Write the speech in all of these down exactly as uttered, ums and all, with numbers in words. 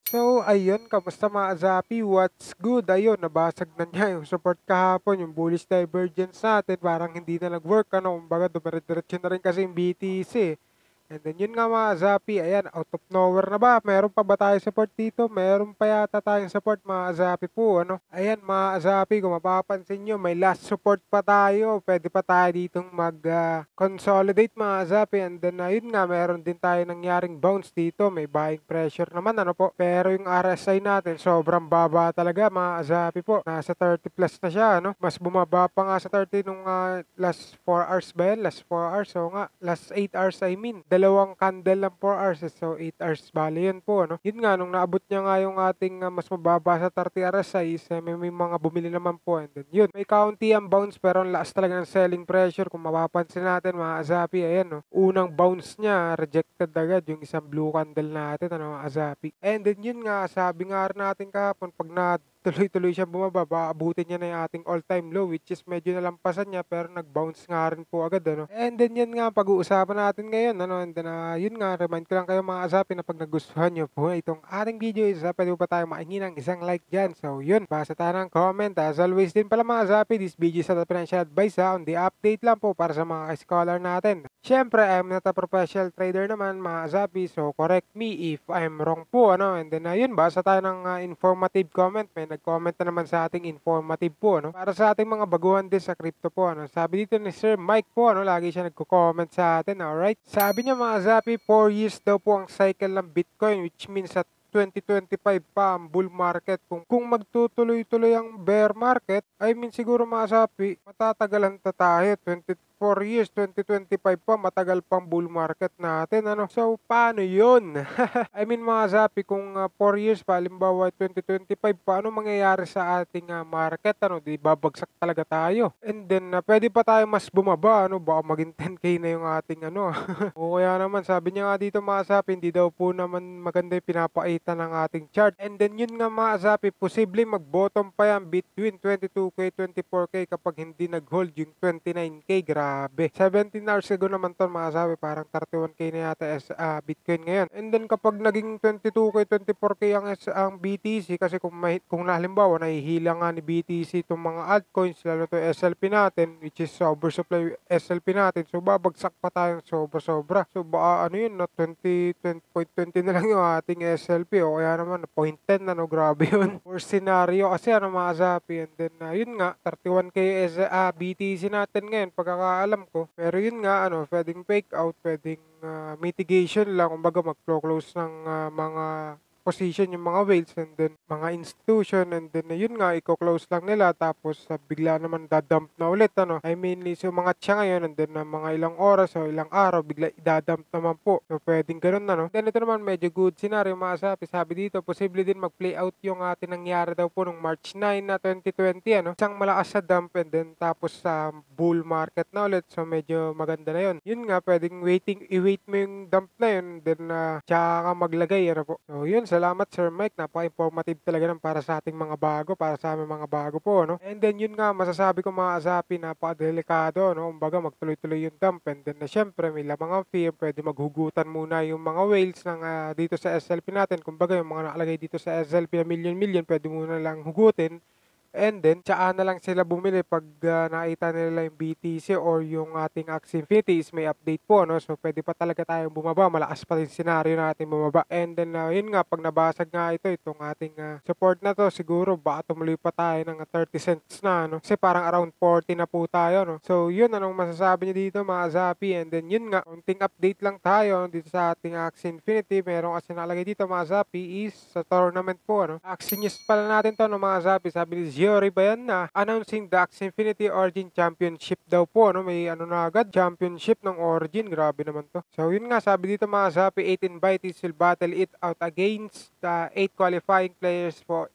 So, ayun, kamusta mga Zapi? What's good? Ayun, nabasag na niya yung support kahapon, yung bullish divergence natin, parang hindi na nag-work, ano, kumbaga dumire-diretso na rin kasi yung B T C. And then yun nga mga Zapi, ayan, out of nowhere na ba? Meron pa ba tayo support dito? Meron pa yata tayong support mga Zapi po, ano? Ayan mga Zapi, kung mapapansin nyo, may last support pa tayo. Pwede pa tayo ditong mag-consolidate mga Zapi. And then uh, yun nga, meron din tayo nangyaring bounce dito. May buying pressure naman, ano po? Pero yung R S I natin, sobrang baba talaga mga Zapi po. Nasa thirty plus na siya, ano? Mas bumaba pa nga sa thirty nung uh, last four hours ba yan? Last four hours, so nga, last eight hours I mean dalawang candle ng four hours, so eight hours bali yun po, ano? Yun nga, nung naabot niya nga yung ating uh, mas mababa sa thirty R S I, is, uh, may, may mga bumili naman po, and then yun, may kaunti ang bounce, pero ang lakas talaga ng selling pressure. Kung mapapansin natin mga Azapi, ayan, no? Unang bounce niya, rejected agad yung isang blue candle natin, ano, mga Azapi. And then yun nga, sabi nga rin natin kahapon, pag na tuloy-tuloy siya bumaba, baka abutin niya na yung ating all-time low, which is medyo nalampasan niya, pero nag-bounce nga rin po agad, ano. And then yan nga, pag-uusapan natin ngayon, ano, and then uh, yun nga, remind ko lang kayo mga Azapi na pag nagustuhan nyo po itong ating video is, uh, pwede pa tayo maingin ng isang like dyan. So yun, basa tayo ng comment. As always din pala mga Azapi, this video is not a financial advice, ha, on the update lang po para sa mga scholar natin. Siyempre, I'm not a professional trader naman mga Azapi, so correct me if I'm wrong po, ano. And then uh, yun, basa tayo ng uh, informative comment. May nag-comment na naman sa ating informative po, ano, para sa ating mga baguhan din sa crypto po, ano. Sabi dito ni Sir Mike po, ano, lagi siya nagko-comment sa atin, alright. Sabi niya mga Zapi, four years daw po ang cycle ng Bitcoin, which means at twenty twenty-five pa ang bull market. Kung, kung magtutuloy-tuloy ang bear market, I mean siguro mga Zapi, matatagalan ta tayo, twenty-four years, twenty twenty-five pa, matagal pang bull market natin, ano. So, paano yun? I mean mga Zapi, kung uh, four years pa, halimbawa twenty twenty-five pa, ano mangyayari sa ating uh, market, ano, di babagsak talaga tayo. And then, uh, pwede pa tayo mas bumaba, ano, baka maging ten K na yung ating, ano. O kaya naman, sabi niya nga dito mga Zapi, hindi daw po naman maganda yung pinapakita ng ating chart. And then, yun nga mga Zapi, posible mag-bottom pa yan between twenty-two K, twenty-four K kapag hindi nag-hold yung twenty-nine K. Grabe. seventeen hours ago naman to mga Zapi, parang thirty-one K na yata as uh, Bitcoin ngayon. And then, kapag naging twenty-two K, twenty-four K ang, ang B T C, kasi kung, may, kung halimbawa, nahihila nga ni B T C itong mga altcoins, lalo to S L P natin, which is oversupply S L P natin, so babagsak pa tayong sobra-sobra. So, baka ano yun, no, twenty, twenty point two zero na lang yung ating S L P, o kaya naman, zero point one zero, ano, grabe yun. Or scenario, kasi ano mga Zapi, and then, uh, yun nga, thirty-one K S, uh, B T C natin ngayon, pagkakaalam ko. Pero yun nga, ano, pwedeng fake out, pwedeng uh, mitigation lang, kumbaga mag-close ng uh, mga position yung mga whales, and then mga institution, and then yun nga, i-close lang nila, tapos uh, bigla naman dadump na ulit, ano. I mean, so mga siya ngayon, and then uh, mga ilang oras o ilang araw, bigla idadump naman po. So pwedeng ganun na, no. Then ito naman, medyo good scenario mga Zapi. Sabi dito, posible din mag-play out yung atin nangyari daw po nung March nine na twenty twenty, ano. Isang malakas sa dump, and then tapos sa uh, bull market na ulit, so medyo maganda na yun. Yun nga, pwedeng waiting, i-wait mo yung dump na yun, then uh, tsaka ka maglagay, ano po. So yun, salamat Sir Mike, napaka-informative talaga ng para sa ating mga bago, para sa aming mga bago po, no. And then yun nga, masasabi ko mga Zapi, napaka-delikado, no. Kumbaga magtuloy-tuloy yung dump, and then na uh, syempre may lamang ang fear, pwede maghugutan muna yung mga whales ng uh, dito sa S L P natin. Kumbaga yung mga nakalagay dito sa S L P na million-million, pwede muna lang hugutin. And then, tsaka na lang sila bumili pag uh, nakita nila yung B T C or yung ating Axie Infinity is may update po, no? So, pwede pa talaga tayong bumaba. Malakas pa rin scenario natin bumaba. And then, uh, yun nga, pag nabasag nga ito, itong ating uh, support na to, siguro baka tumuloy pa tayo ng thirty cents na, no? Kasi parang around forty na po tayo, no? So, yun, anong masasabi niyo dito, mga Zapi? And then, yun nga, unting update lang tayo dito sa ating Axie Infinity. Meron kasi nakalagay dito, mga Zapi, is sa tournament po, no? Axie News pala natin to, no, mga Zapi. Sabi ni Giori ba yan na announcing the Axie Infinity Origin Championship daw po, no? May ano na agad, championship ng Origin. Grabe naman to. So yun nga, sabi dito mga Zapi, eight invitees will battle it out against the eight qualifying players for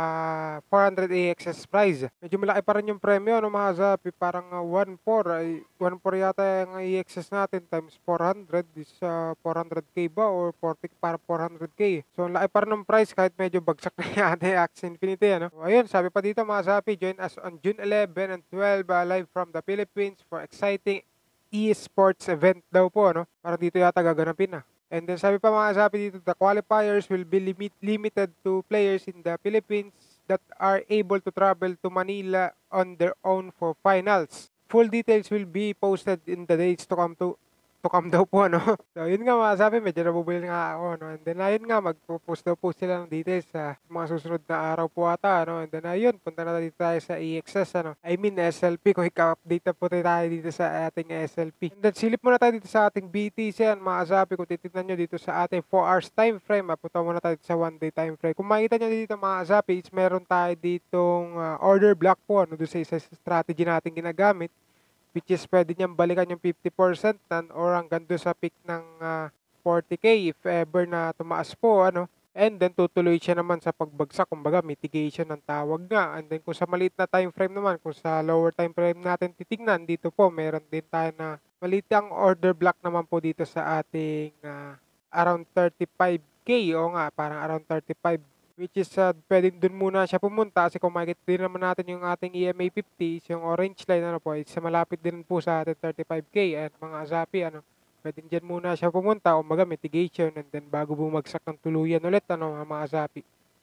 uh, four hundred A X S prize. Medyo malaki pa rin yung premyo, no, mga Zapi. Parang uh, one four, ay one four yata yung A X S natin times four hundred is uh, four hundred K ba or forty, para four hundred K. So ang laki pa rin ng price kahit medyo bagsak na yata yung Axie Infinity, ano. So ayun, sabi pa dito mga Zapi, join us on June eleven and twelve uh, live from the Philippines for exciting e-sports event daw po, no. Parang dito yata gaganapin na. And then sabi pa mga kasapi dito, the qualifiers will be limit limited to players in the Philippines that are able to travel to Manila on their own for finals. Full details will be posted in the days to come to to come daw po, ano. So, yun nga mga kasapi, medyo nabubuil nga ako, no. And then, ayun nga, magpo-post daw po sila ng details sa mga susunod na araw po ata, ano. And then, ayun, punta na dito tayo sa E X S, ano. I mean, S L P, kung ika-update na po tayo dito sa ating S L P. And then, silip muna tayo dito sa ating B T C, yan, mga kasapi, kung titignan nyo dito sa ating four hours time frame, punta muna tayo sa one day time frame. Kung makikita nyo dito, mga kasapi, is meron tayo ditong uh, order block po, ano, doon sa isa strategy natin ginagamit, which is pwede niyang balikan yung fifty percent nan or hanggang doon sa peak ng uh, forty K if ever na tumaas po, ano. And then tutuloy siya naman sa pagbagsak, kumbaga mitigation ng tawag nga. And then kung sa maliit na time frame naman, kung sa lower time frame natin titignan, dito po meron din tayo na maliit ang order block naman po dito sa ating uh, around thirty-five K, o nga parang around thirty-five, which is uh, pwedeng dun muna siya pumunta kasi kung makikita din naman natin yung ating E M A fifty, yung orange line, ano po, is malapit din po sa ating thirty-five K. At mga kasapi, ano, pwedeng dyan muna siya pumunta, umaga mitigation, and then bago bumagsak ng tuluyan ulit, ano, mga kasapi.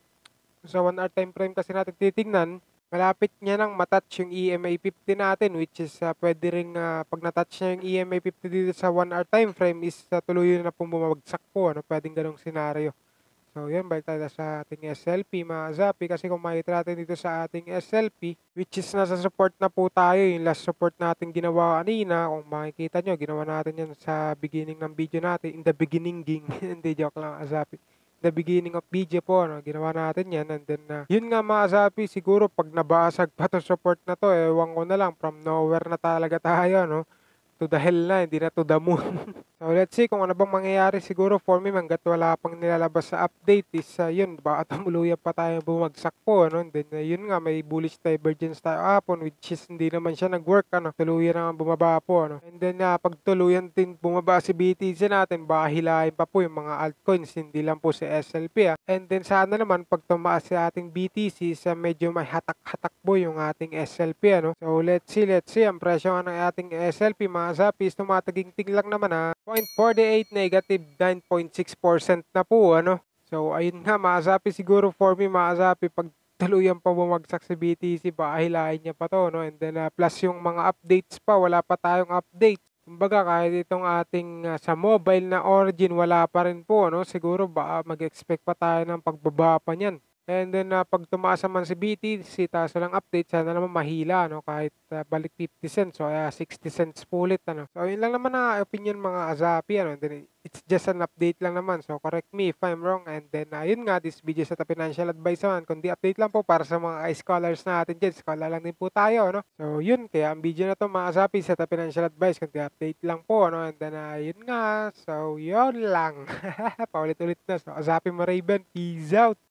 Sa one hour time frame kasi natin titignan, malapit niya nang matouch yung E M A fifty natin, which is uh, pwede rin uh, pag natouch niya yung E M A fifty dito sa one hour time frame is uh, tuluyan na pong bumagsak po, ano, pwedeng ganong senaryo. So, yan, balik tayo sa ating S L P, mga kasapi, kasi kung makikita natin dito sa ating S L P, which is nasa support na po tayo, yung last support natin ginawa kanina, kung makikita nyo, ginawa natin yan sa beginning ng video natin, in the beginning ging, hindi, joke lang, kasapi. The beginning of video po, no, ginawa natin yan, and then, uh, yun nga mga kasapi, siguro pag nabasag pa to support na to, ewan ko na lang, from nowhere na talaga tayo, no, to the hell na, hindi na to the moon. So, let's see kung ano bang mangyayari. Siguro for me, hanggat wala pang nilalabas sa update is, uh, yun, baka tumuluyan pa tayo bumagsak po, ano. And then, uh, yun nga, may bullish divergence tayo hapon, which is hindi naman siya nag-work, ano. Tuluyan naman bumaba po, ano. And then, uh, pag tuluyan din bumaba si B T C natin, baka hilahin pa po yung mga altcoins, hindi lang po si S L P, ah. And then, sana naman, pag tumaas si ating B T C, sa medyo may hatak-hatak po yung ating S L P, ano. So, let's see, let's see. Ang presyo ng ating S L P, mga kasapi, is tumataging-ting lang naman, ha. zero point four eight negative nine point six percent na po, ano. So, ayun nga, mga kasapi, siguro for me, mga kasapi, pag tuluyan pa bumagsak sa B T C, baka hilahin niya pa to, no. And then, uh, plus yung mga updates pa, wala pa tayong update. Kumbaga, kahit itong ating uh, sa mobile na Origin, wala pa rin po, no. Siguro, baka mag-expect pa tayo ng pagbaba pa niyan. And then, uh, pag tumaas naman si B T C, taas lang update, sana naman mahila, no? Kahit uh, balik fifty cents, so uh, sixty cents po ulit, ano? So, yun lang naman na opinion mga kasapi, ano? And then, it's just an update lang naman, so correct me if I'm wrong. And then, uh, yun nga, this video sa financial advice naman, kundi update lang po para sa mga scholars natin dyan. Scholar lang din po tayo, no? So, yun, kaya ang video na to mga kasapi sa financial advice, kundi update lang po, no? And then, uh, yun nga, so, yun lang. Paulit-ulit na. So, kasapi mo Raven, peace out!